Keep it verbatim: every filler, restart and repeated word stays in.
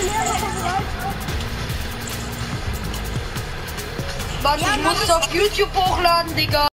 Warte, ich muss es auf YouTube hochladen, Digga.